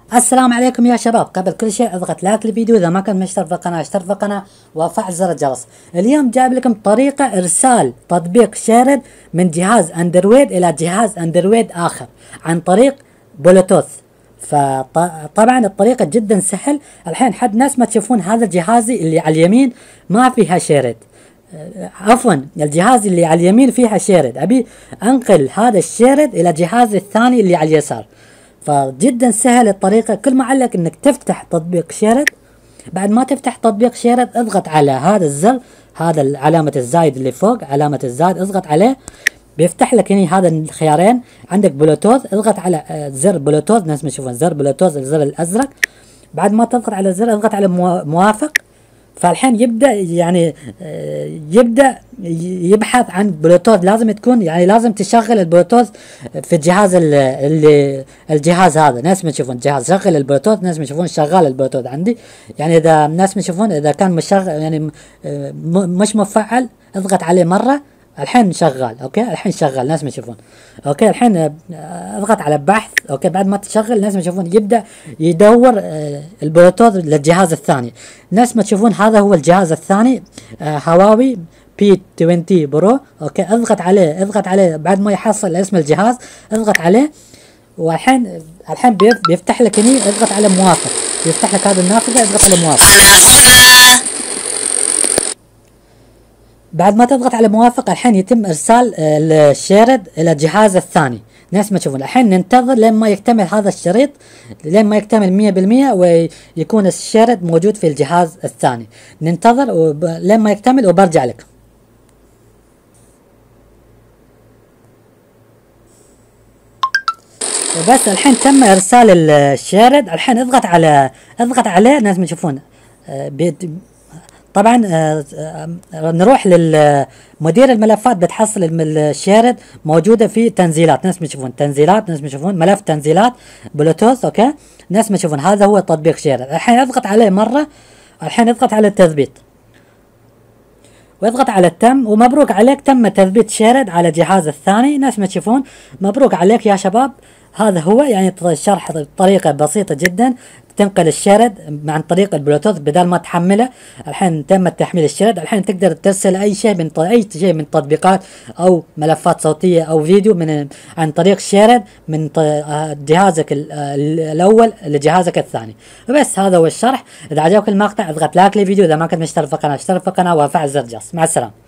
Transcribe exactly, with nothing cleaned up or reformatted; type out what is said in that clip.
السلام عليكم يا شباب. قبل كل شيء اضغط لايك للفيديو، اذا ما كنت مشترك في القناه اشترك في القناه وفعل زر الجرس. اليوم جايب لكم طريقه ارسال تطبيق شيرد من جهاز اندرويد الى جهاز اندرويد اخر عن طريق بلوتوث. فطبعا الطريقه جدا سهل. الحين حد ناس ما تشوفون هذا جهازي اللي على اليمين ما فيها شيرد، عفوا الجهاز اللي على اليمين فيها شيرد، ابي انقل هذا الشيرد الى جهازي الثاني اللي على اليسار. فجدا سهل الطريقة، كل ما عليك انك تفتح تطبيق شيرد. بعد ما تفتح تطبيق شيرد اضغط على هذا الزر، هذا علامة الزايد اللي فوق، علامة الزايد اضغط عليه بيفتح لك هنا هذا الخيارين. عندك بلوتوث، اضغط على زر بلوتوث، ناس ما يشوفون زر بلوتوث الزر الازرق. بعد ما تضغط على الزر اضغط على موافق. فالحين يبدأ يعني يبدأ يبحث عن بلوتوث، لازم تكون يعني لازم تشغل البلوتوث في الجهاز اللي الجهاز هذا. ناس ما يشوفون الجهاز شغل البلوتوث، ناس ما يشوفون شغال البلوتوث عندي. يعني اذا ناس ما يشوفون اذا كان مشغل يعني مش مفعل اضغط عليه مرة، الحين شغال. اوكي الحين شغال، ناس ما يشوفون. اوكي الحين اضغط على بحث. اوكي بعد ما تشغل ناس ما يشوفون يبدا يدور آه البلوتوث للجهاز الثاني. ناس ما تشوفون هذا هو الجهاز الثاني، آه هواوي بي عشرين برو. اوكي اضغط عليه اضغط عليه بعد ما يحصل اسم الجهاز اضغط عليه. والحين الحين بيفتح لك هني، اضغط على موافق، يفتح لك هذا النافذه اضغط على موافق. بعد ما تضغط على موافق الحين يتم ارسال الشيرد الى الجهاز الثاني. ناس ما تشوفون الحين ننتظر لين ما يكتمل هذا الشريط، لين ما يكتمل مية بالمية ويكون الشيرد موجود في الجهاز الثاني. ننتظر وب... لين ما يكتمل وبرجع لك. وبس الحين تم ارسال الشيرد. الحين اضغط على اضغط عليه، ناس ما تشوفون آه طبعا آه آه نروح للمدير الملفات، بتحصل الشيرد موجوده في تنزيلات. ناس ما تشوفون تنزيلات، ناس ما تشوفون ملف تنزيلات بلوتوث. اوكي ناس ما تشوفون هذا هو تطبيق شيرد. الحين اضغط عليه مره، الحين اضغط على التثبيت واضغط على التم، ومبروك عليك تم تثبيت شيرد على جهاز الثاني. ناس ما تشوفون مبروك عليك يا شباب. هذا هو يعني شرح طريقة بسيطة جدا تنقل الشيرد عن طريق البلوتوث بدل ما تحمله. الحين تم تحميل الشيرد، الحين تقدر ترسل اي شيء من اي شيء من تطبيقات او ملفات صوتية او فيديو من عن طريق شيرد من جهازك الاول لجهازك الثاني. وبس هذا هو الشرح. اذا عجبك المقطع اضغط لايك للفيديو، اذا ما كنت مشترك في القناة اشترك في القناة وفعل زر الجرس. مع السلامة.